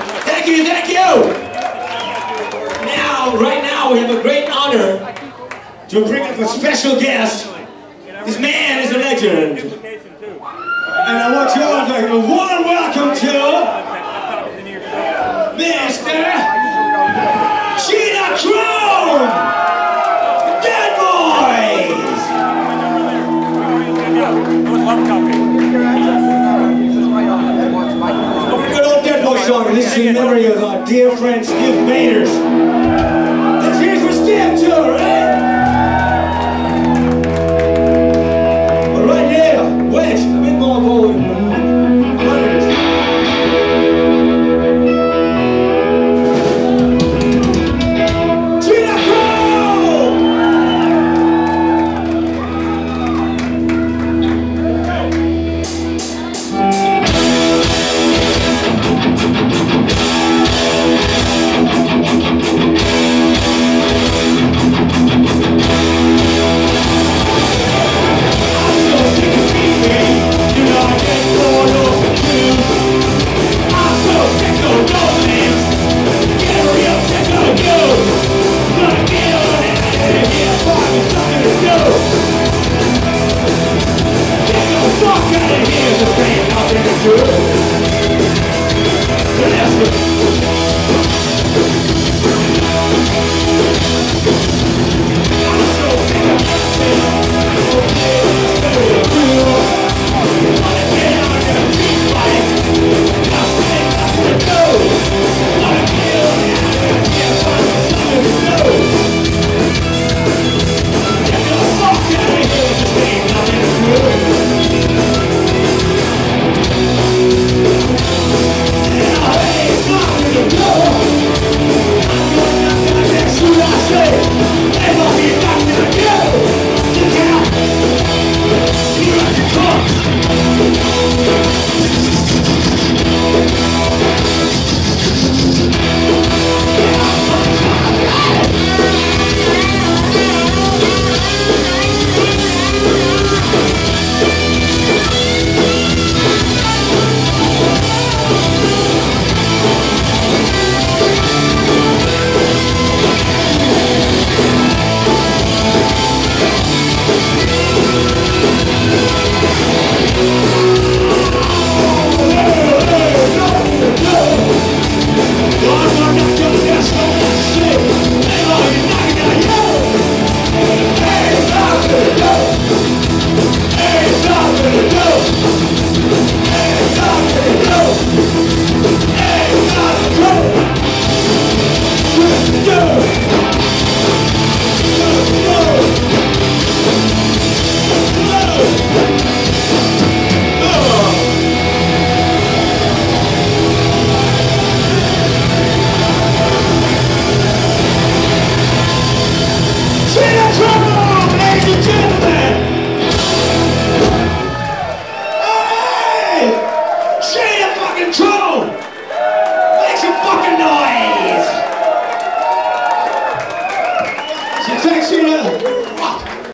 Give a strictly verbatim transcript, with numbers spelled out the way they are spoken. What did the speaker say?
Thank you, thank you. Now, right now, we have a great honor to bring up a special guest. This man is a legend. And I want you all to give a warm welcome to Mister Cheetah Chrome! Dead Boys! Good old Dead Boy song, and this is in memory of our dear friend Steve Bader's. Let's hear it for Steve too, right? But right here, Wedge, a bit more volume. We'll be right back.